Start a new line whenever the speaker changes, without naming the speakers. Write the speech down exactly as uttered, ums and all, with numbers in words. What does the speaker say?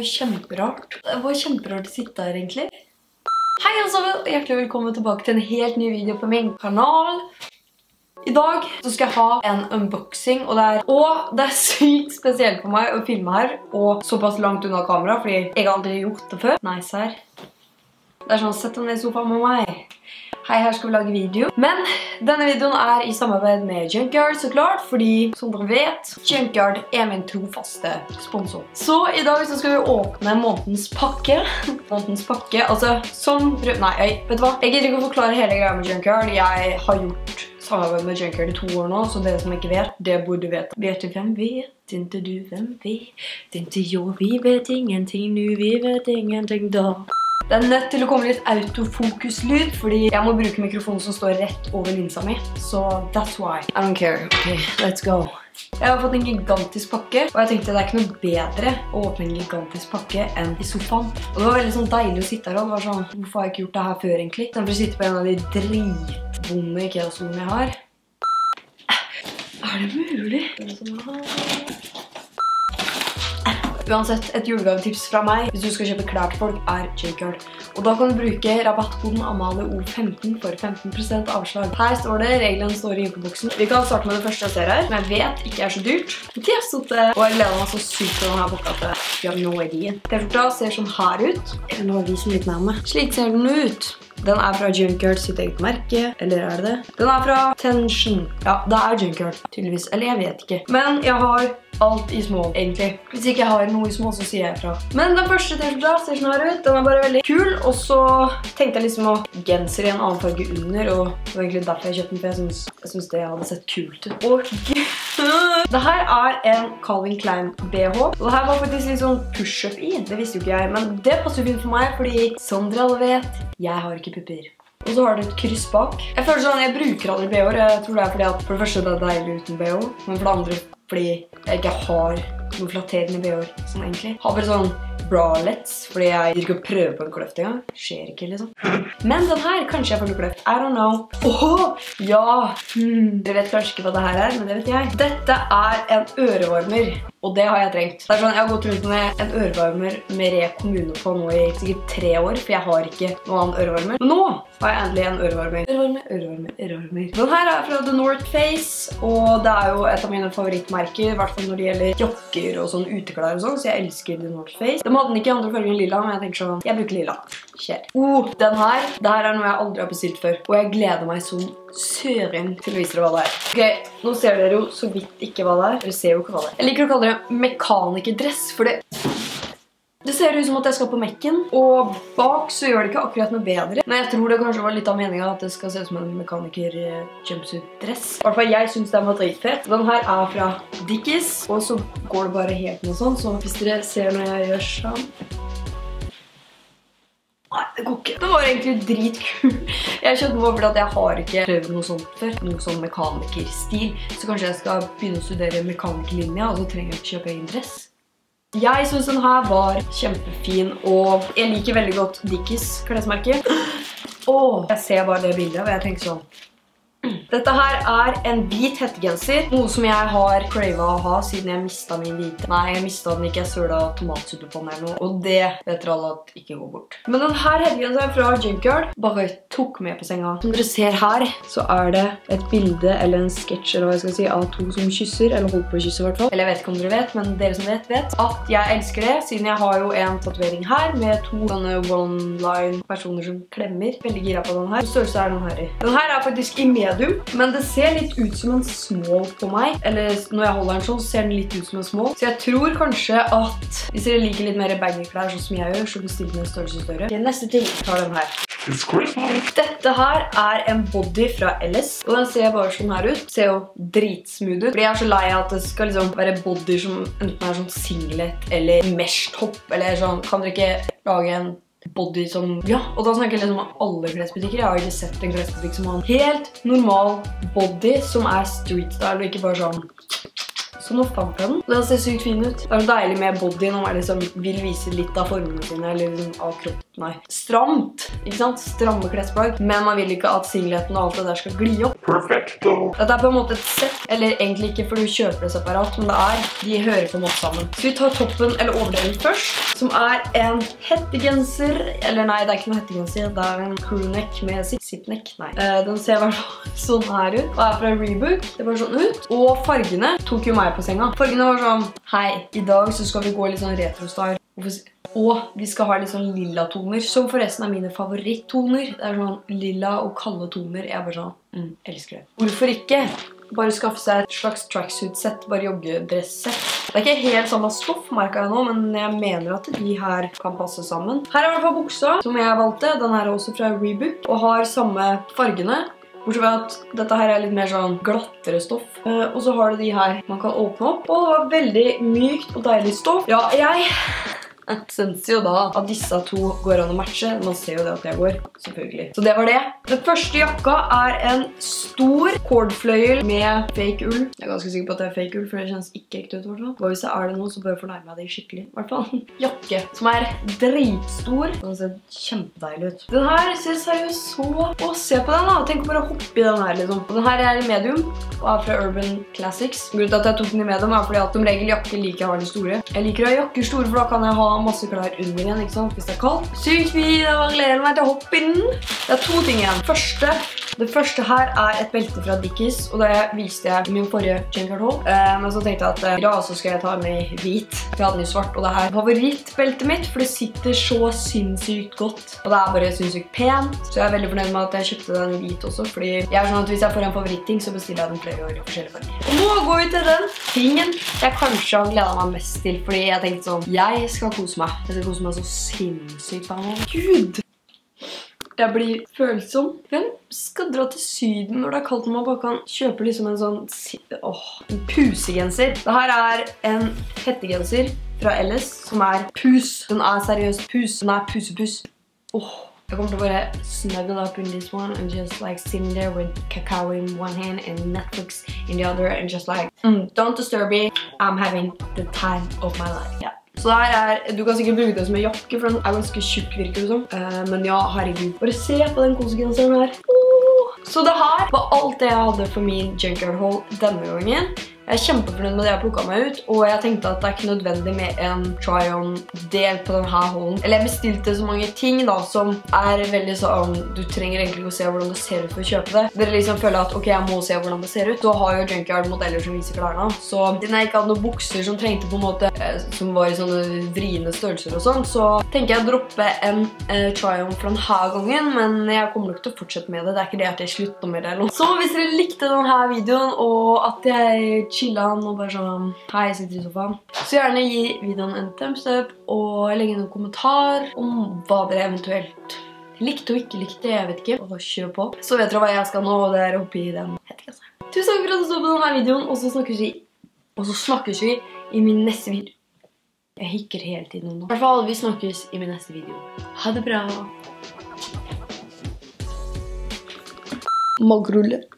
kjemperart. Det var kjemperart å sitte her egentlig. Hei alle sammen, og hjertelig velkommen tilbake til en helt ny video på min kanal. I dag så skal jeg ha en unboxing, og det er, og det er sykt spesielt for meg å filme her, og såpass langt unna kamera, fordi jeg har aldri gjort det før. Nice her. Det er sånn, sett deg ned i sofaen med meg. Hei, her skal vi lage video. Men denne videoen er i samarbeid med Junkyard, så klart, fordi som dere vet, Junkyard er min trofaste sponsor. Så i dag så skal vi åpne månedens pakke. Månedens pakke, altså som... Nei, jeg, vet du hva? Jeg gidder ikke å forklare hele greia med Junkyard. Jeg har gjort samarbeid med Junkyard i to år nå, så dere som ikke vet, det burde vite. Vet du hvem vet? Inte du hvem vet? Inte jo, vi vet ingenting nu, vi vet ingenting da. Det er nødt til å komme litt autofokus-lyd, fordi jeg må bruke mikrofonen som står rett over linsa mi. Så that's why. I don't care. Ok, let's go. Jeg har fått en gigantisk pakke, og jeg tenkte det er ikke noe bedre å åpne en gigantisk pakke enn i sofaen. Og det var veldig sånn deilig å sitte her, og det var sånn, hvorfor har jeg ikke gjort det her før egentlig? Jeg vil sitte på en av de dritvonde IKEA-stolene jeg har. Er det mulig? Det er sånn her. Uansett, et julegavetips fra meg hvis du skal kjøpe klær til folk er Junkyard. Og da kan du bruke rabattkoden Amalie O femten for femten prosent avslag. Her står det, reglene står i infoboksen. Vi kan starte med det første jeg ser her, som jeg vet ikke er så dyrt. Det er sånt, og jeg gleder meg så sykt til denne boka at jeg har no idea. T-skjorta ser sånn her ut. Eller nå viser den litt nærme. Slik ser den ut. Den er fra Junkyard sitt eget merke, eller er det det? Den er fra Tension. Ja, det er Junkyard, tydeligvis. Eller jeg vet ikke. Men jeg har alt i små, egentlig. Hvis ikke jeg har noe i små, så sier jeg fra. Men den første T-skjorta ser sånn her ut. Den er bare veldig kul, og så tenkte jeg liksom å genser i en annen farge under, og det var egentlig derfor jeg kjøpte den, for jeg synes, jeg synes det hadde sett kult ut. Og det her er en Calvin Klein B H, og det her var faktisk litt sånn push-up i. Det visste jo ikke jeg, men det passer fint for meg, fordi som dere alle vet, jeg har ikke pupper. Og så har du et kryss bak. Jeg føler sånn, jeg bruker aldri B H-er. Jeg tror det er fordi at for det første det er deilig uten B H, men for det andre fordi jeg ikke har noen flatterende B H-er, sånn egentlig. Jeg har bare sånn bralets, fordi jeg gir ikke å prøve på en kløft engang. Skjer ikke, liksom. Men den her, kanskje jeg får noe kløft. I don't know. Åh, ja! Hmm. Dere vet kanskje ikke hva det her er, men det vet jeg. Dette er en ørevarmer, og det har jeg trengt. Det er sånn, jeg har gått rundt med en ørevarmer med Re Kommune på nå i sikkert tre år, for jeg har ikke noen annen ørevarmer. Men nå har jeg endelig en ørevarmer. Ørevarmer, ørevarmer, ørevarmer. Den her er fra The North Face, og det er jo et av mine favorittmerker, i hvert fall når det gjelder jokker og sånn uteklær og sånn, så jeg elsker The North Face. De hadde den ikke i andre farger enn lilla, men jeg tenker sånn, jeg bruker lilla. Kjær. Oh, den her, det her er noe jeg aldri har bestilt før, og jeg gleder meg som søren til å vise dere hva det er. Ok, nå ser dere jo så vidt ikke hva det er. Dere ser jo ikke hva det er. Jeg liker å kalle det mekanikerdress, for det... Det ser ut som at jeg skal på Mekken, og bak så gjør det ikke akkurat noe bedre. Men jeg tror det kanskje var litt av meningen at det skal se ut som en mekaniker-jumpsuit-dress. I hvert fall jeg synes den var dritfett. Den her er fra Dickies, og så går det bare helt noe sånn, så hvis dere ser når jeg gjør sånn... Nei, det går ikke. Den var egentlig dritkul. Jeg kjøpte den på fordi at jeg har ikke prøvd noe sånt før. Noe sånn mekanikerstil. Så kanskje jeg skal begynne å studere mekanikerlinja, og så trenger jeg ikke kjøpe egen dress. Jeg synes den her var kjempefin, og jeg liker veldig godt Dickies klesmerke. Åh, jeg ser bare det bildet, og jeg tenker sånn. Dette her er en hvit hettegenser, noe som jeg har cravet å ha siden jeg mistet min hvite. Nei, jeg mistet den ikke, jeg søla tomatsuppe på den eller noe, og det vet dere alle at ikke går bort. Men den her hettegenseren fra Junkyard bare tok med på senga. Som dere ser her, så er det et bilde eller en sketsj, eller hva jeg skal si, av to som kysser, eller holder på å kysse i hvert fall. Eller jeg vet ikke om dere vet, men dere som vet, vet at jeg elsker det, siden jeg har jo en tatovering her med to sånne one-line personer som klemmer. Veldig gira på den her. Størrelse er den her i. Den her er faktisk i medium. Men det ser litt ut som en small på meg. Eller når jeg holder den sånn, så ser den litt ut som en small. Så jeg tror kanskje at hvis dere liker litt mer baggy-klær sånn som jeg gjør, så bestill den en størrelse større. Okay, neste ting tar den her. Dette her er en body fra L S, og den ser bare sånn her ut. Ser jo dritsmooth ut. Fordi jeg er så lei at det skal liksom være body som enten er sånn singlet eller mesh-topp, eller sånn. Kan dere ikke lage en body som... Ja, og da snakker jeg liksom om alle klesbutikker. Jeg har ikke sett en klesbutikk som har en helt normal body som er street style, og ikke bare sånn... Så nå fant jeg den. Den ser sykt fin ut. Det er så deilig med body når man liksom vil vise litt av formene sine, eller liksom av kropp, nei, stramt, ikke sant? Stramme klesplagg, men man vil ikke at singleten og alt det der skal gli opp. Perfekto! Dette er på en måte et sett, eller egentlig ikke for du kjøper det separat, men det er, de hører på en måte sammen. Så vi tar toppen eller overdelen først, som er en hettegenser, eller nei, det er ikke noe hettegenser, det er en crewneck med zip-neck, nei. Uh, den ser bare sånn her ut, og er fra Reebok, det var sånn ut, og fargene tok jo meg på senga. Fargene var sånn, hei, i dag så skal vi gå litt sånn retro-star, og vi skal ha litt sånn lilla toner, som forresten er mine favoritttoner. Det er sånn lilla og kalde toner, jeg er bare sånn, mm, elsker det. Hvorfor ikke? Bare skaffe seg et slags tracksuit-sett, bare joggedress-sett. Det er ikke helt samme stoff, merker jeg nå, men jeg mener at de her kan passe sammen. Her er i hvert fall buksa, som jeg valgte. Den her er også fra Reebok, og har samme fargene. Bortsett fra at dette her er litt mer sånn glattere stoff. Uh, og så har du de her man kan åpne opp. Og det var veldig mykt og deilig stoff. Ja, jeg synes jo da at disse to går an å matche. Man ser jo det at jeg går, selvfølgelig. Så det var det. Den første jakka er en stor kordfløyel med fake ull. Jeg er ganske sikker på at det er fake ull, for det kjennes ikke ekte ut i hvert fall. Og hvis jeg er det nå, så bør jeg fornærme meg det skikkelig. I hvert fall. Jakke som er dritstor. Den ser kjempedeilig ut. Den her ser seriøst så... Å, se på den da. Tenk bare å hoppe i den her, liksom. Og den her er i medium, og er fra Urban Classics. Grunnen til at jeg tok den i medium er fordi at som regel jakker liker jeg har de store. Jeg liker å ha jakker store, for da kan jeg ha masse klær under igjen, ikke sant? Hvis det er kaldt. Sykt fint, jeg gleder meg til å hoppe inn. Det er to ting igjen. Første, det første her er et belte fra Dickies, og det viste jeg i min forrige Junkyard haul. Uh, men så tenkte jeg at uh, i dag så skal jeg ta med hvit. Jeg hadde den i svart, og det er favorittbeltet mitt, for det sitter så sinnssykt godt. Og det er bare sinnssykt pent, så jeg er veldig fornøyd med at jeg kjøpte den i hvit også, fordi jeg er sånn at hvis jeg får en favoritting, så bestiller jeg den flere år i forskjellige farger. Og nå går vi til den tingen jeg kanskje har gledet meg mest til, fordi jeg tenkte sånn, jeg skal kose meg. Jeg skal kose meg så sinnssykt av meg. Gud! Jeg blir følsom. Hvem skal dra til Syden når det er kaldt, når man bare kan kjøpe liksom en sånn åh, en pusegenser. Dette er en hettegenser fra L S som er pus. Den er seriøst pus. Den er pusepus. Åh, jeg kommer til å bare snuggle up in this one and just like sitting there with cacao in one hand and Netflix in the other and just like, mm, don't disturb me. I'm having the time of my life. Yeah. Så det her er, du kan sikkert bruke det som en jakke, for den er ganske tjukk virker det som. Uh, men ja, herregud. Bare se på den kosegenseren her. Uh. Så det her var alt det jeg hadde for min Junkyard haul denne gangen. Jeg er kjempefornøyd med det jeg plukket meg ut, og jeg tenkte at det er ikke nødvendig med en try-on-del på denne haulen. Eller jeg bestilte så mange ting da, som er veldig sånn, du trenger egentlig ikke å se hvordan det ser ut for å kjøpe det. Dere liksom føler at, ok, jeg må se hvordan det ser ut. Så har jo Junkyard modeller som viser klærne. Så siden jeg ikke hadde noen bukser som trengte på en måte, som var i sånne vriende størrelser og sånn, så tenker jeg å droppe en uh, try-on fra denne gangen, men jeg kommer nok til å fortsette med det. Det er ikke det at jeg slutter med det eller noe. Så hvis dere likte denne videoen, og at jeg chilla han og bare sånn, hei, jeg sitter i sofaen. Så gjerne gi videoen en thumbs up, og legge noen kommentar om hva dere eventuelt likte og ikke likte, jeg vet ikke, og kjør på. Så vet dere hva jeg skal nå, og det er oppe i den hettegenseren. Tusen takk for at du så på denne videoen, og så snakkes vi, og så snakkes vi i min neste video. Jeg hikker hele tiden nå. I hvert fall, vi snakkes i min neste video. Ha det bra! Magrulle.